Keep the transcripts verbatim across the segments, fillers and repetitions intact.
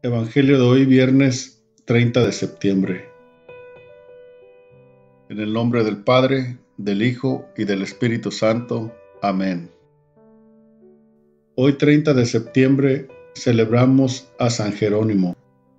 Evangelio de hoy, viernes treinta de septiembre. En el nombre del Padre, del Hijo y del Espíritu Santo. Amén. Hoy, treinta de septiembre, celebramos a San Jerónimo.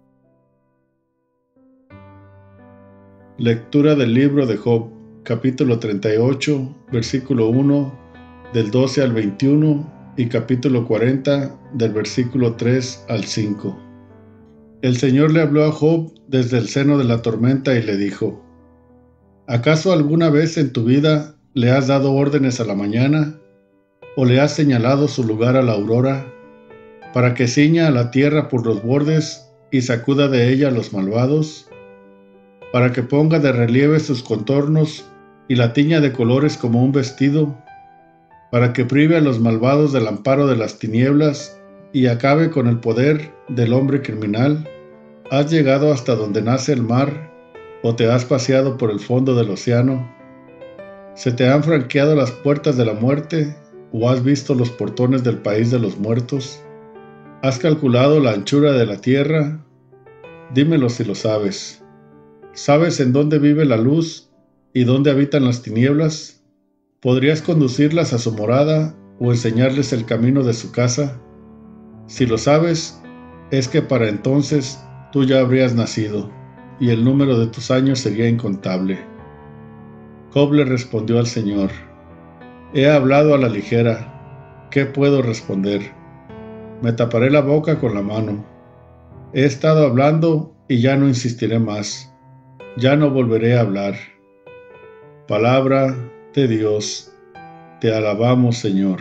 Lectura del libro de Job, capítulo treinta y ocho, versículo uno, del doce al veintiuno, y capítulo cuarenta, del versículo tres al cinco. El Señor le habló a Job desde el seno de la tormenta y le dijo: ¿Acaso alguna vez en tu vida le has dado órdenes a la mañana, o le has señalado su lugar a la aurora, para que ciña a la tierra por los bordes y sacuda de ella a los malvados, para que ponga de relieve sus contornos y la tiña de colores como un vestido, para que prive a los malvados del amparo de las tinieblas y acabe con el poder del hombre criminal? ¿Has llegado hasta donde nace el mar, o te has paseado por el fondo del océano? ¿Se te han franqueado las puertas de la muerte, o has visto los portones del país de los muertos? ¿Has calculado la anchura de la tierra? Dímelo si lo sabes. ¿Sabes en dónde vive la luz y dónde habitan las tinieblas? ¿Podrías conducirlas a su morada o enseñarles el camino de su casa? Si lo sabes, es que para entonces tú ya habrías nacido, y el número de tus años sería incontable. Job le respondió al Señor: He hablado a la ligera, ¿qué puedo responder? Me taparé la boca con la mano. He estado hablando y ya no insistiré más, ya no volveré a hablar. Palabra de Dios, te alabamos, Señor.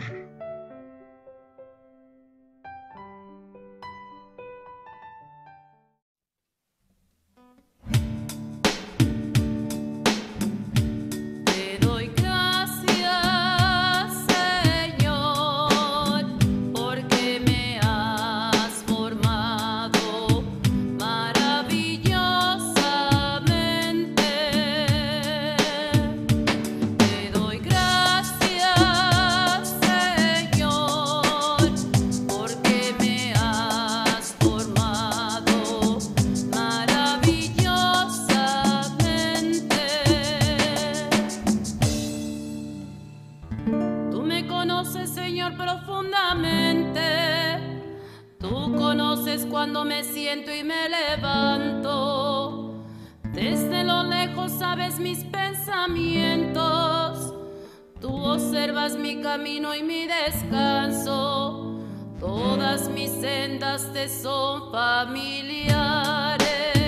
Señor, profundamente. Tú conoces cuando me siento y me levanto. Desde lo lejos sabes mis pensamientos. Tú observas mi camino y mi descanso. Todas mis sendas te son familiares.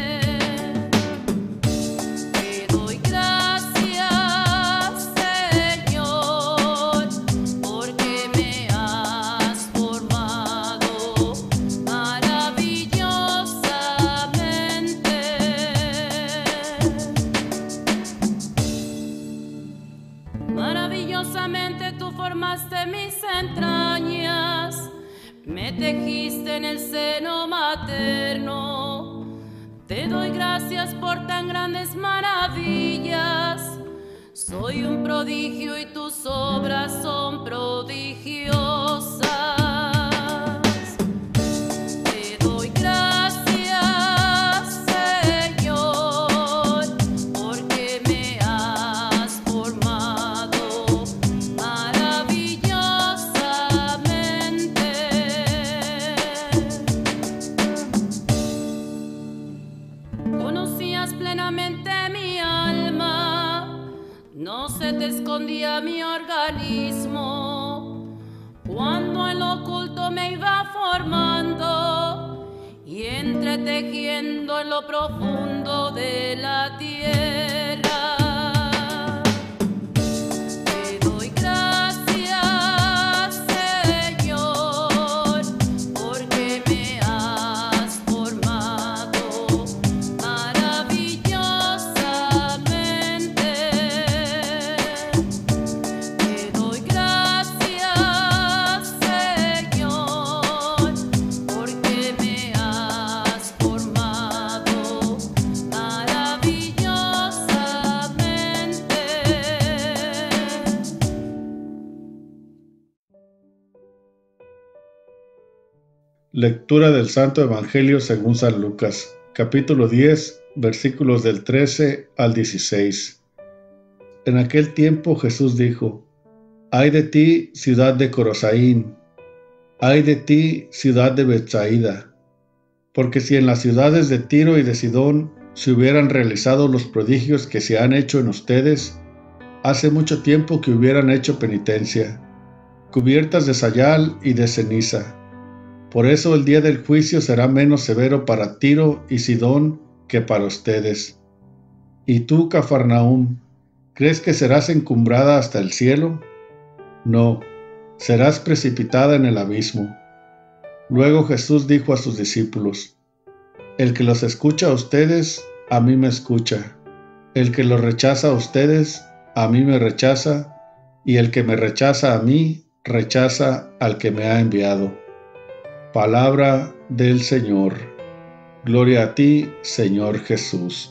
Maravillosamente tú formaste mis entrañas, me tejiste en el seno materno. Te doy gracias por tan grandes maravillas. Soy un prodigio y tus obras son prodigiosas. Plenamente mi alma, no se te escondía mi organismo, cuando en lo oculto me iba formando y entretejiendo en lo profundo de la tierra. Maravillosa. Lectura del Santo Evangelio según San Lucas, capítulo diez, versículos del trece al dieciséis. En aquel tiempo Jesús dijo: Ay de ti, ciudad de Corosaín, ay de ti, ciudad de Betsaida, porque si en las ciudades de Tiro y de Sidón se hubieran realizado los prodigios que se han hecho en ustedes, hace mucho tiempo que hubieran hecho penitencia, cubiertas de sayal y de ceniza. Por eso el día del juicio será menos severo para Tiro y Sidón que para ustedes. ¿Y tú, Cafarnaúm, crees que serás encumbrada hasta el cielo? No, serás precipitada en el abismo. Luego Jesús dijo a sus discípulos: El que los escucha a ustedes, a mí me escucha. El que los rechaza a ustedes, a mí me rechaza. Y el que me rechaza a mí, rechaza al que me ha enviado. Palabra del Señor. Gloria a ti, Señor Jesús.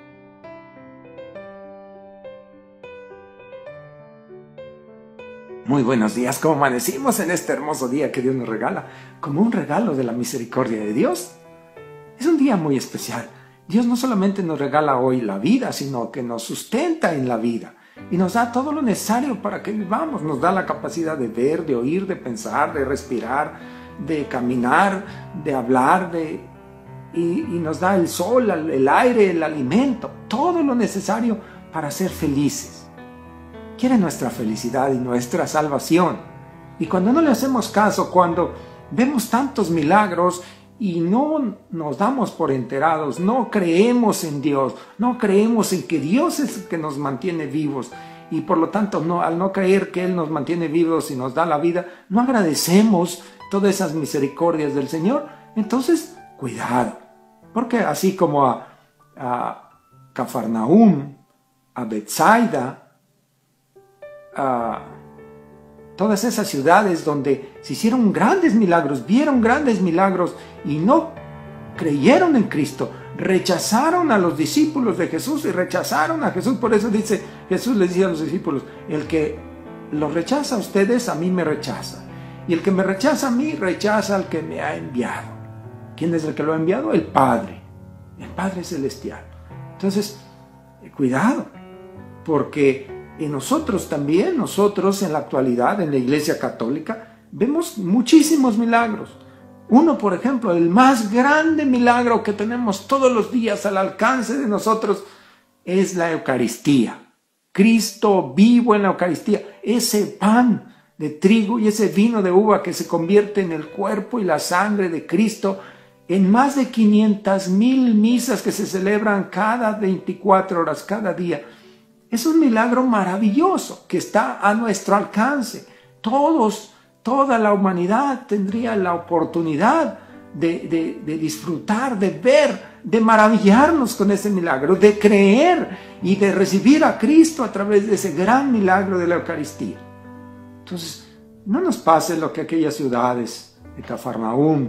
Muy buenos días, ¿cómo amanecimos en este hermoso día que Dios nos regala? Como un regalo de la misericordia de Dios. Es un día muy especial. Dios no solamente nos regala hoy la vida, sino que nos sustenta en la vida y nos da todo lo necesario para que vivamos. Nos da la capacidad de ver, de oír, de pensar, de respirar, de caminar, de hablar, de, y, y nos da el sol, el aire, el alimento, todo lo necesario para ser felices. Quiere nuestra felicidad y nuestra salvación. Y cuando no le hacemos caso, cuando vemos tantos milagros y no nos damos por enterados, no creemos en Dios, no creemos en que Dios es el que nos mantiene vivos, y por lo tanto no, al no creer que Él nos mantiene vivos y nos da la vida, no agradecemos todas esas misericordias del Señor. Entonces, cuidado, porque así como a, a Cafarnaúm, a Betsaida, a todas esas ciudades donde se hicieron grandes milagros, vieron grandes milagros y no creyeron en Cristo, rechazaron a los discípulos de Jesús y rechazaron a Jesús. Por eso dice, Jesús les decía a los discípulos: el que los rechaza a ustedes, a mí me rechaza. Y el que me rechaza a mí, rechaza al que me ha enviado. ¿Quién es el que lo ha enviado? El Padre, el Padre celestial. Entonces, cuidado, porque en nosotros también, nosotros en la actualidad, en la Iglesia Católica, vemos muchísimos milagros. Uno, por ejemplo, el más grande milagro que tenemos todos los días al alcance de nosotros es la Eucaristía. Cristo vivo en la Eucaristía, ese pan de trigo y ese vino de uva que se convierte en el cuerpo y la sangre de Cristo en más de quinientas mil misas que se celebran cada veinticuatro horas, cada día. Es un milagro maravilloso que está a nuestro alcance. Todos, toda la humanidad tendría la oportunidad de, de, de disfrutar, de ver, de maravillarnos con ese milagro, de creer y de recibir a Cristo a través de ese gran milagro de la Eucaristía. Entonces, no nos pase lo que aquellas ciudades de Cafarnaúm,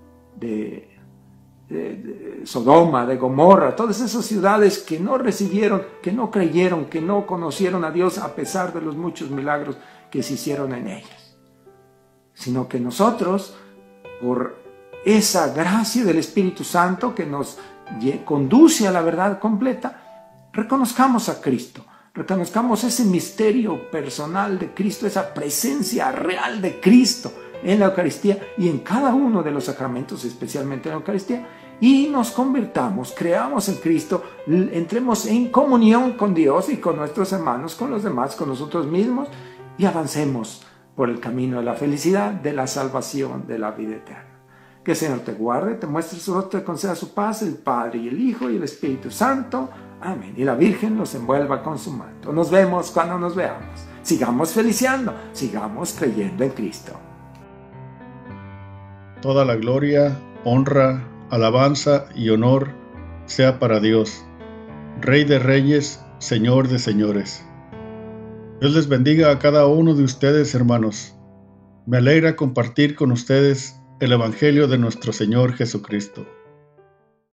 de, de, de Sodoma, de Gomorra, todas esas ciudades que no recibieron, que no creyeron, que no conocieron a Dios a pesar de los muchos milagros que se hicieron en ellas. Sino que nosotros, por esa gracia del Espíritu Santo que nos conduce a la verdad completa, reconozcamos a Cristo. Reconozcamos ese misterio personal de Cristo, esa presencia real de Cristo en la Eucaristía y en cada uno de los sacramentos, especialmente en la Eucaristía, y nos convirtamos, creamos en Cristo, entremos en comunión con Dios y con nuestros hermanos, con los demás, con nosotros mismos, y avancemos por el camino de la felicidad, de la salvación, de la vida eterna. Que el Señor te guarde, te muestre su rostro, te conceda su paz, el Padre y el Hijo y el Espíritu Santo. Amén. Y la Virgen los envuelva con su manto. Nos vemos cuando nos veamos. Sigamos feliciando, sigamos creyendo en Cristo. Toda la gloria, honra, alabanza y honor sea para Dios, Rey de reyes, Señor de señores. Dios les bendiga a cada uno de ustedes, hermanos. Me alegra compartir con ustedes el Evangelio de nuestro Señor Jesucristo.